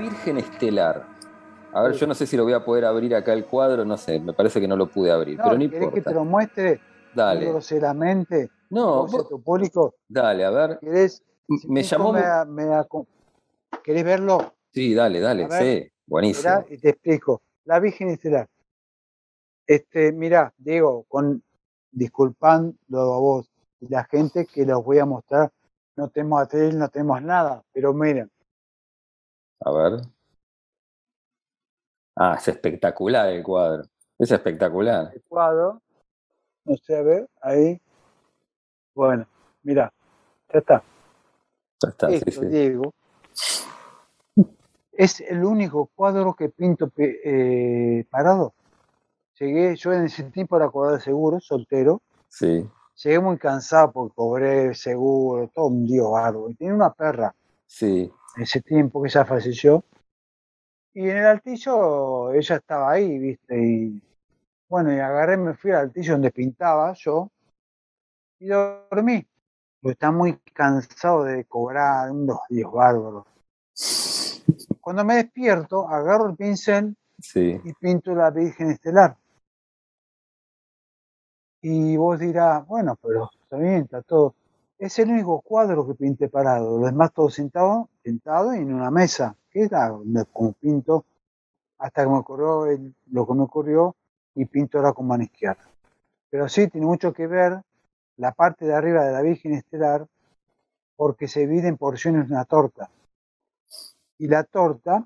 Virgen Estelar. A ver, Sí. yo no sé si lo voy a poder abrir acá el cuadro, no sé, me parece que no lo pude abrir, pero no ¿Querés que te importa. lo muestre muy Dale. groseramente a No, vos y a tu público? dale, a ver. ¿Querés? Si Me Nico llamó. ¿Querés verlo? Sí, dale, A dale, ver, sí, esperá buenísimo. y te explico. La Virgen Estelar. Mirá, Diego, disculpando a vos y la gente que los voy a mostrar, no tenemos atril, no tenemos nada, pero miren. A ver. Ah, es espectacular el cuadro. Es espectacular. El cuadro, no sé, a ver, ahí. Bueno, mirá, ya está. Ya está, sí, Esto, sí. Diego, es el único cuadro que pinto parado. Llegué, yo en ese tiempo era cobrador de seguro, soltero. Sí, Llegué muy cansado porque cobré el seguro, todo un lío bárbaro. Y tenía una perra sí, en ese tiempo que ya falleció. Y en el altillo ella estaba ahí, ¿viste? Y bueno, y agarré, me fui al altillo donde pintaba yo y dormí. Porque estaba muy cansado de cobrar unos días bárbaros. Cuando me despierto, agarro el pincel sí. y pinto la Virgen Estelar. Y vos dirás, bueno, pero está bien, está todo. Es el único cuadro que pinté parado, los demás todos sentado y en una mesa, que era como pinto, hasta que me ocurrió lo que me ocurrió y pinto ahora con mano izquierda. Pero sí, tiene mucho que ver la parte de arriba de la Virgen Estelar, porque se divide en porciones una torta. Y la torta,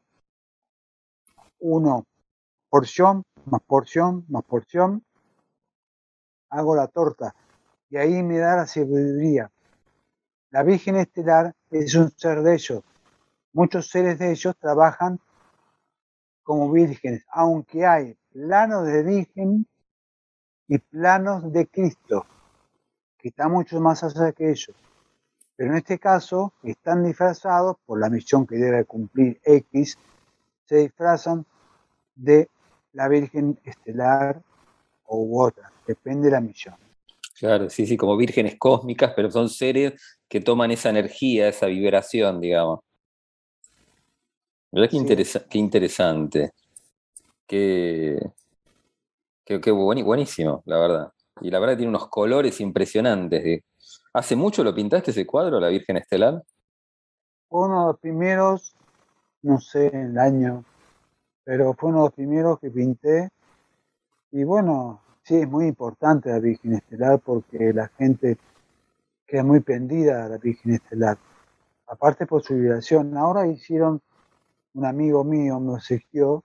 uno, porción, más porción, hago la torta. Y ahí me da la sabiduría. La Virgen Estelar es un ser de ellos. Muchos seres de ellos trabajan como vírgenes, aunque hay planos de Virgen y planos de Cristo, que están mucho más allá que ellos. Pero en este caso están disfrazados por la misión que debe cumplir X, se disfrazan de la Virgen Estelar u otra, depende de la misión. Claro, sí, sí, como vírgenes cósmicas, pero son seres que toman esa energía, esa vibración, digamos. ¿Verdad? Sí. Qué interesante. Qué, buenísimo, la verdad. Y la verdad que tiene unos colores impresionantes. ¿Hace mucho lo pintaste ese cuadro, la Virgen Estelar? Fue uno de los primeros, no sé el año, pero fue uno de los primeros que pinté. Y bueno, sí, es muy importante la Virgen Estelar porque la gente queda muy prendida a la Virgen Estelar. Aparte por su vibración. Ahora hicieron, un amigo mío me obsequió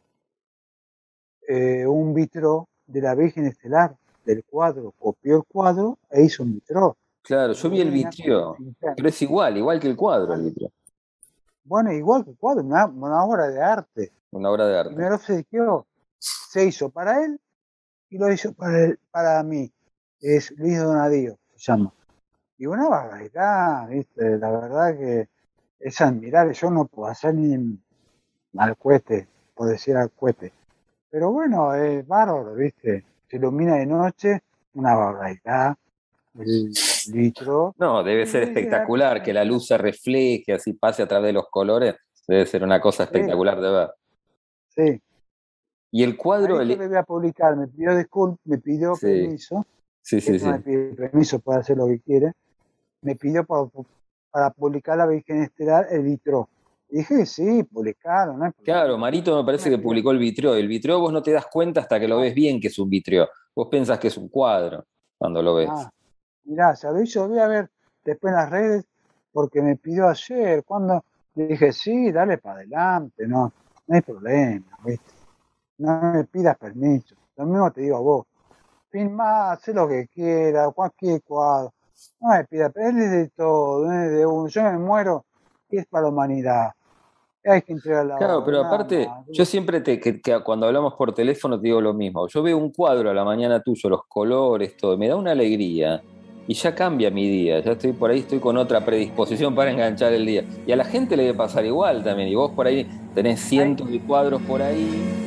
un vitro de la Virgen Estelar, del cuadro. Copió el cuadro e hizo un vitro. Claro, Y yo lo vi el ven acá en vitrio, pero es igual que el cuadro el vitrio. Bueno, igual que el cuadro, una obra de arte. Una obra de Y arte. me lo obsequió. Se hizo para él y lo hizo para mí. Es Luis Donadío, se llama. Y una barbaridad, ¿viste? La verdad que es admirable. Yo no puedo hacer ni al cohete, por decir al cohete. Pero bueno, es bárbaro, ¿viste? Se ilumina de noche, una barbaridad. El litro. No, debe ser espectacular que la luz se refleje, así pase a través de los colores. Debe ser una cosa Sí, espectacular de ver. sí. Y el cuadro, Ahí que le voy a publicar, me pidió sí, permiso, sí, sí, esto sí. me pide permiso, puede hacer lo que quiere, me pidió para publicar la Virgen Estelar el vitro. Y dije, sí, publicaron, no hay Claro, problema. Marito me No parece me que pidas. publicó el vitreo. El vitreo vos no te das cuenta hasta que lo ves bien que es un vitreo. Vos pensás que es un cuadro cuando lo ves. Mirá, ¿sabés? Yo voy a ver después en las redes, porque me pidió ayer, cuando le dije, sí, dale para adelante, no hay problema, ¿viste? No me pidas permiso. Lo mismo te digo a vos. Filmá, haz lo que quieras, cualquier cuadro. No me pidas, pero él es de todo, no es de uno. Yo me muero y es para la humanidad. Hay que entregar la Claro, obra, pero nada aparte, más. yo siempre que cuando hablamos por teléfono te digo lo mismo. Yo veo un cuadro a la mañana tuyo, los colores, todo, me da una alegría y ya cambia mi día. Ya estoy por ahí, estoy con otra predisposición para enganchar el día. Y a la gente le debe pasar igual también. Y vos por ahí tenés cientos de cuadros por ahí.